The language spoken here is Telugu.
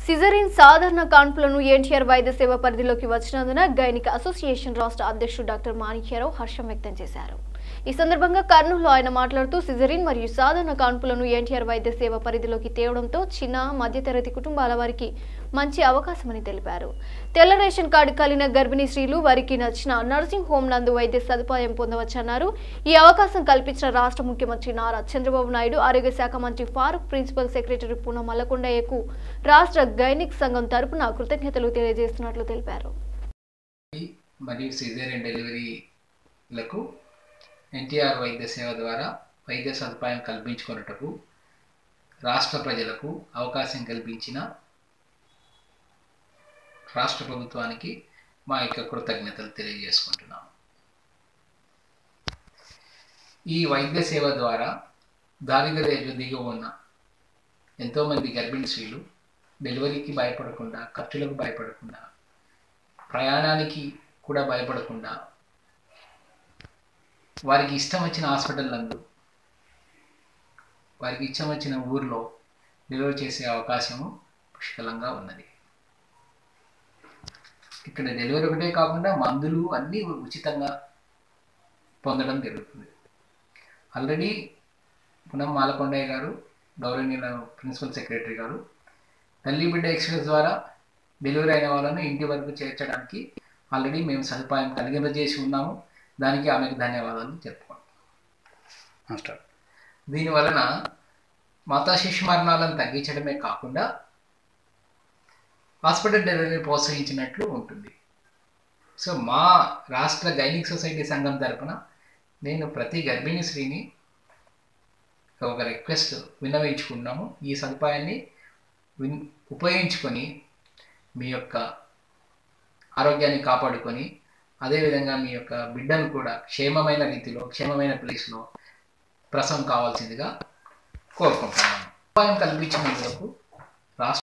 సిజరీన్ సాధారణ కాన్పులను ఎన్టీఆర్ వైద్య సేవ పరిధిలోకి వచ్చినందున గైనిక్ అసోసియేషన్ రాష్ట్ర అధ్యక్షుడు డాక్టర్ మాణిక్యరావు హర్షం వ్యక్తం చేశారు. ఈ సందర్భంగా కర్నూలులో ఆయన మాట్లాడుతూ సిజరీన్ మరియు సాధారణ కాన్పులను ఎన్టీఆర్ వైద్య సేవ పరిధిలోకి తేవడంతో చిన్న మధ్యతరగతి కుటుంబాల వారికి మంచి అవకాశమని తెలిపారు. తెల్ల రేషన్ కార్డు కలిగిన గర్భిణీ స్త్రీలు వారికి నచ్చిన నర్సింగ్ హోమ్ నందు వైద్య సదుపాయం పొందవచ్చన్నారు. ఈ అవకాశం కల్పించిన రాష్ట్ర ముఖ్యమంత్రి నారా చంద్రబాబు నాయుడు, ఆరోగ్య శాఖ మంత్రి ఫారూక్, ప్రిన్సిపల్ సెక్రటరీ పూనం మల్లకొండయ్యకు రాష్ట్ర గైనిక్ సంఘం తరపున కృతజ్ఞతలు తెలియజేస్తున్నట్లు తెలిపారు. మరియు సిజేరియన్ డెలివరీలకు ఎన్టీఆర్ వైద్య సేవ ద్వారా వైద్య సదుపాయం కల్పించుకున్నటకు రాష్ట్ర ప్రజలకు అవకాశం కల్పించిన రాష్ట్ర ప్రభుత్వానికి మా యొక్క కృతజ్ఞతలు తెలియజేసుకుంటున్నాము. ఈ వైద్య సేవ ద్వారా దారిద్ర్య రేఖ దిగువ ఉన్న ఎంతోమంది గర్భిణీ స్త్రీలు డెలివరీకి భయపడకుండా, ఖర్చులకు భయపడకుండా, ప్రయాణానికి కూడా భయపడకుండా వారికి ఇష్టం వచ్చిన హాస్పిటల్ నందు వారికి ఇష్టం వచ్చిన ఊరిలో డెలివరీ చేసే అవకాశము పుష్కలంగా ఉన్నది. ఇక్కడ డెలివరీ ఒకటే కాకుండా మందులు అన్నీ ఉచితంగా పొందడం జరుగుతుంది. ఆల్రెడీ పూనం మల్లకొండయ్య గారు, గౌరవనీయుల ప్రిన్సిపల్ సెక్రటరీ గారు తల్లి బిడ్డ ఎక్స్ప్రెస్ ద్వారా డెలివరీ అయిన వాళ్ళను ఇంటి వరకు చేర్చడానికి ఆల్రెడీ మేము సదుపాయం కలిగింపజేసి ఉన్నాము. దానికి ఆమెకు ధన్యవాదాలు చెప్పుకుంటాం. దీనివలన మాతా శిశు మరణాలను తగ్గించడమే కాకుండా హాస్పిటల్ డెలివరీని ప్రోత్సహించినట్లు ఉంటుంది. సో మా రాష్ట్ర గైనిక్ సొసైటీ సంఘం తరపున నేను ప్రతి గర్భిణీ స్త్రీని ఒక రిక్వెస్ట్ విన్నవించుకున్నాము. ఈ సదుపాయాన్ని ఉపయోగించుకొని మీ యొక్క ఆరోగ్యాన్ని కాపాడుకొని, అదేవిధంగా మీ యొక్క బిడ్డను కూడా క్షేమమైన రీతిలో, క్షేమమైన ప్లేస్లో ప్రసవం కావాల్సిందిగా కోరుకుంటున్నాను. సదుపాయం కల్పించినందుకు రాష్ట్ర